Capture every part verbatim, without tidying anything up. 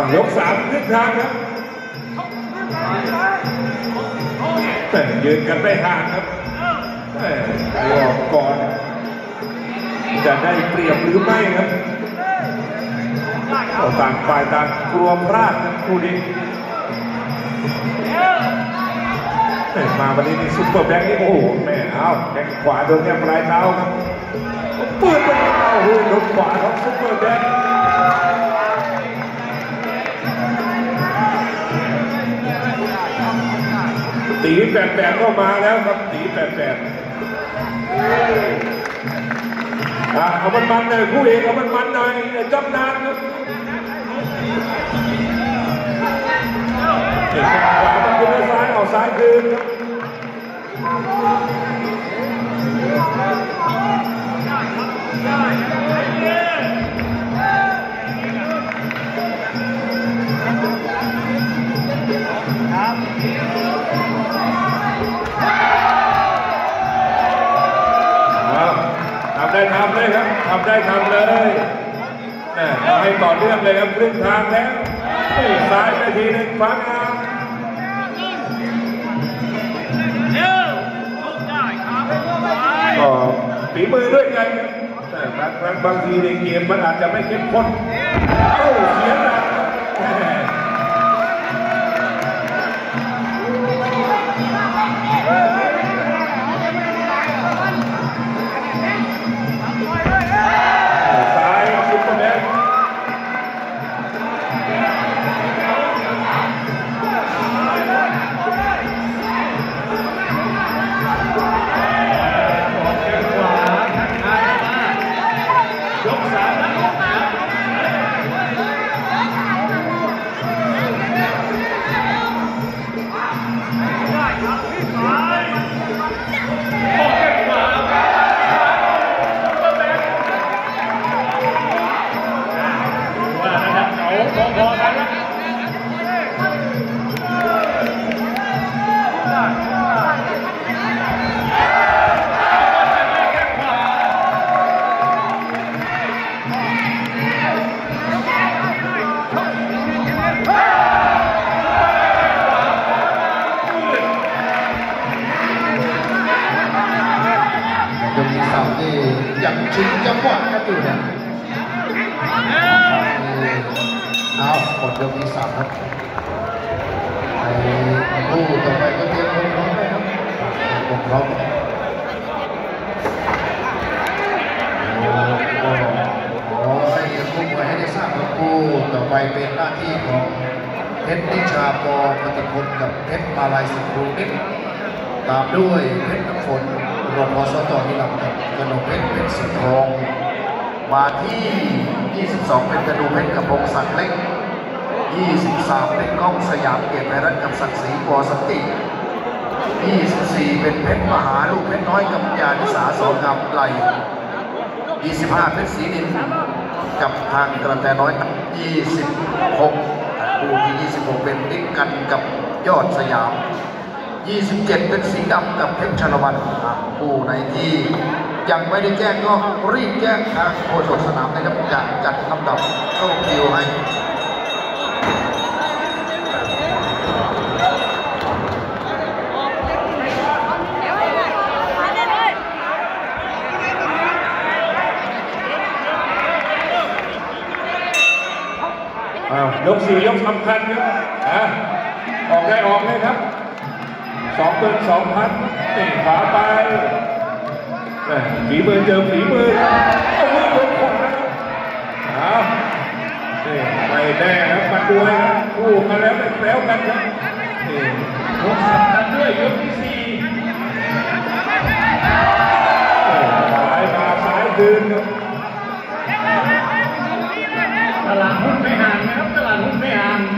ยกสามขึ้นทางครับแต่ยืนกันไม่ห่างครับแต่รอก่อนจะได้เปรียบหรือไม่ครับต่างฝ่ายต่างกลัวพลาดนะคู่นี้มาวันนี้นี่ซุปเปอร์แบงค์นี่โอ้โหแม่เอาแข้งขวาโดนแก้มปลายเท้าครับปืนไปเอาโอ้โหโดนขวาของซุปเปอร์แบงค์ตีแปดแปดก็มาแล้วครับตีแปดแปดเอามันมันเลยคู่เอกเอามันมันหน่อยจำนานครับเอกขวามันขึ้นซ้ายเอาซ้ายคืนครับทำได้ทำเลยครับทำได้ทำเลยให้ต่อเนื่องเลยครับครึ่งทางแล้วซ้ายไปทีหนึ่งฟังนะก็ฝีมือด้วยกันแต่บางครั้งบางทีในเกมมันอาจจะไม่เข้มข้นเอ้าเสียหลักซ้ายซุปเปอร์แบงค์ยังชิงจังหวะกันอยู่เนี่ยเอาหมดยกที่สามครับไอ้คู่ต่อไปก็เตรียมคนพร้อมเลยครับคนพร้อมก็ขอให้คู่มวยให้ได้ทราบว่าคู่ต่อไปเป็นหน้าที่ของเพชรนิชาปอปฏิพลกับเพชรมาลายสิงห์ภูนิษฐ์ตามด้วยเพชรน้ำฝนรพสตนิรันดร์กับกนกเพชรเป็นสีทองมาที่ยี่สิบสองเป็นกระดูเพชรกับพงศักดิ์เล็กยี่สิบสามเป็นก้องสยามเกียรติไพรัตน์กับศักดิ์ศรีปอสันติยี่สิบสี่เป็นเพชรมหาลูกเพชรน้อยกับยานิสาสองกำไลยี่สิบห้าเพชรศรีดินกับทางกระแตน้อยยี่สิบหกคู่ที่ยี่สิบหกเป็นนิกกันกับยอดสยามยี่สิบเจ็ดเป็นสีดำกับเพชรชลวันผู้ในที่ยังไม่ได้แจ้งก็รีบแจ้งทางโฆษกสนามนะครับจะจัดลำดับเข้าคิวให้ยกสี่ยกสำคัญครับออกได้ออกเลยครับสองเป็นสองพันตีขวาไปฝีมือเจอฝีมือเอามือลงขวาเอาไม่แน่ครับมาด้วยครับคู่กันแล้วไม่แล้วกันครับยกสำคัญด้วยยกที่สี่สายมาสายคืนครับตลาดหุ้นไม่ห่างนะครับตลาดหุ้นไม่ห่าง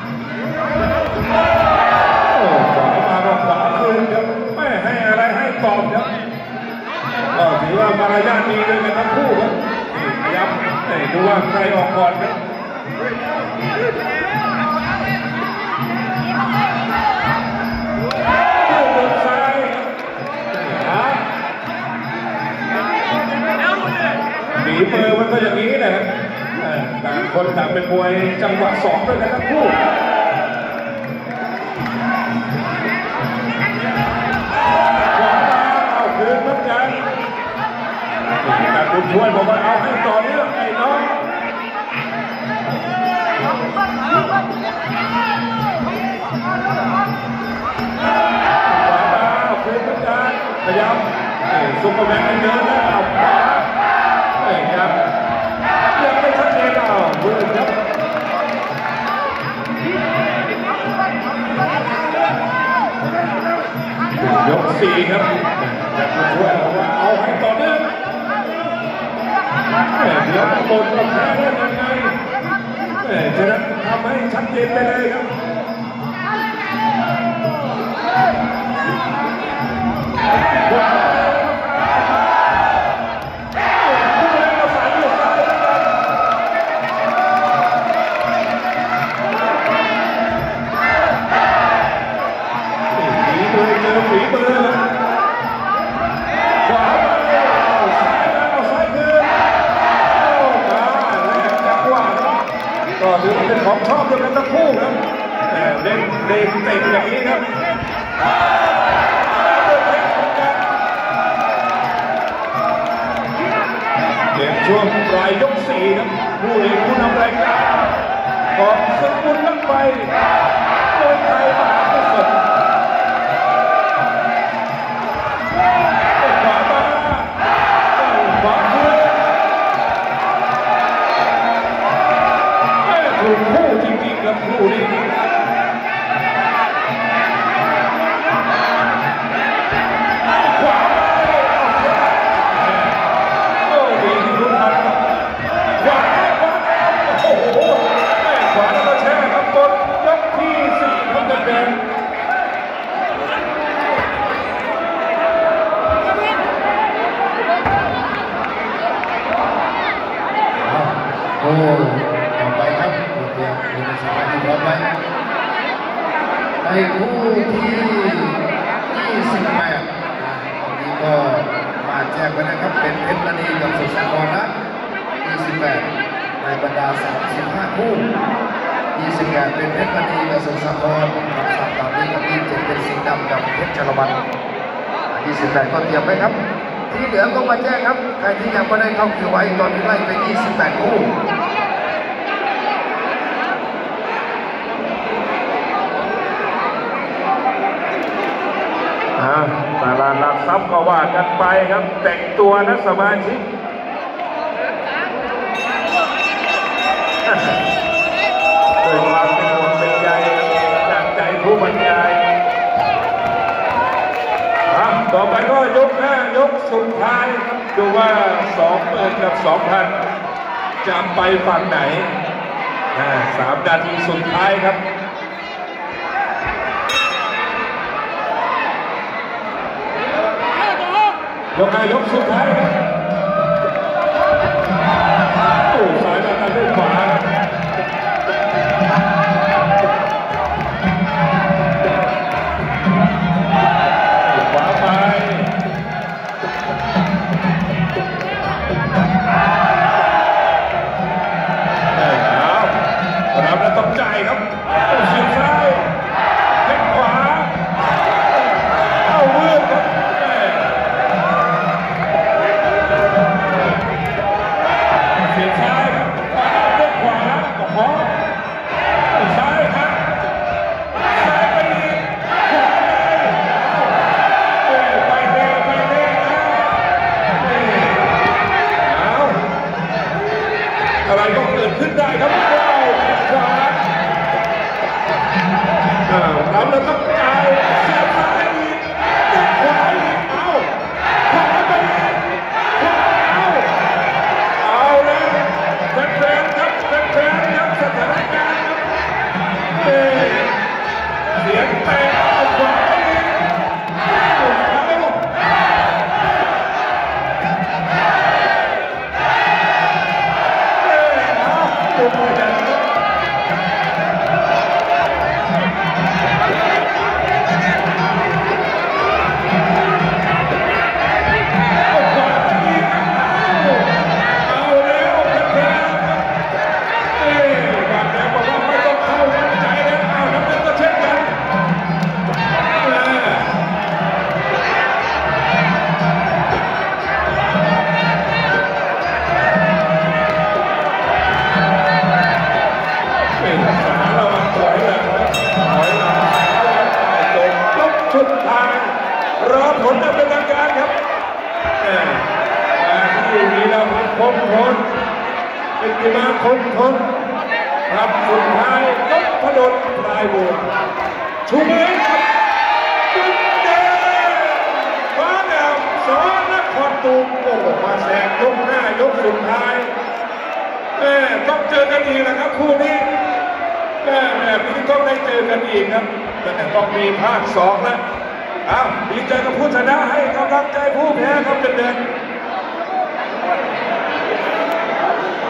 ไม่ให้อะไรให้ตอบครับก็ถือว่ามารยาทดีเลยกันทั้งคู่ครับพยายามดูว่าใครออกก่อนครับคู่บนซ้ายฝีมือมันก็อย่างนี้นะครับการคนต่างเป็นมวยจังหวะสองด้วยกันทั้งคู่ขวาเอาคืนเหมือนกันแต่คุณช่วยบอกว่าเอาให้ต่อเนื่องไอ้น้องพยายามซุปเปอร์แมนเดินแล้วเอาขวาเอ้ยครับยังไม่ชัดเจนเอาเพื่อนครับยกสี่ครับจะมาช่วยบอกว่าเอาให้ต่อเนื่องเดี๋ยวบนกับแพ้ได้ยังไงฉะนั้นทำให้ชัดเจนไปเลยครับฝีมือขวาเอาซ้ายเอาซ้ายคืนเอามาแลกจังหวะก็ถือว่าเป็นของชอบด้วยกันทั้งคู่ครับแต่เล่นเล่นเตะอย่างนี้ครับเกมช่วงปลายยกสี่ครับผู้เอกผู้นำรายการของสกุลนักไปโดยไทยมหากุศลถูกคู่จริงๆกับคู่นี้ขวาโอ้ดีที่รู้ทันขวาขวาโอ้โหขวาแล้วก็แช่ครับบนยกที่สี่ครับเดินโอ้ต่อไปครับเดี๋ยวดูในสถานที่ต่อไปในคู่ที่ยี่สิบแปดนี้ก็มาแจ้งไปนะครับเป็นเพชรมณีกับสุสานรนะยี่สิบแปดในบรรดาสามสิบห้าคู่ยี่สิบแปดเป็นเพชรมณีกับสุสานรกับสามตามนี้กับยี่สิบเจ็ดเป็นสิงห์ดำกับเพชรชลวันยี่สิบแปดก็เตรียมไว้ครับที่เหลือก็มาแจ้งครับใครที่ยังไม่ได้เข้าคิวไว้ตอนนี้ไล่ไปยี่สิบแปดคู่ตลาดหลักทรัพย์ก็ว่ากันไปครับแต่งตัวนะสมาชิกด้วยความเป็นห่วงเป็นใยจากใจผู้บรรยายต่อไปก็ยกห้ายกสุดท้ายดูว่าสองหมื่นกับสองพันจะไปฝั่งไหนสามนาทีสุดท้ายครับยกห้ายกสุดท้ายครับโอ้สายมาทางด้านขวาขวาไปเอารับแล้วต้องจ่ายครับโอ้เสียบซ้ายแข้งขวาเอาเวือบครับรอผลดำเนินการครับมาที่วีรพลคงทนเป็นกีฬาคงทนครับสุดท้ายนพดลพลายบัวชูมือครับจุดเด่นฟ้าแดงสอนนครตูมโอ้มาแซงยกหน้ายกสุดท้ายแม่ต้องเจอกันอีกนะครับคู่นี้แม่แบบนี้ต้องได้เจอกันอีกครับแต่ต้องมีภาคสองนะอ้าวดีใจกับผู้ชนะให้กำลังใจผู้แพ้ครับ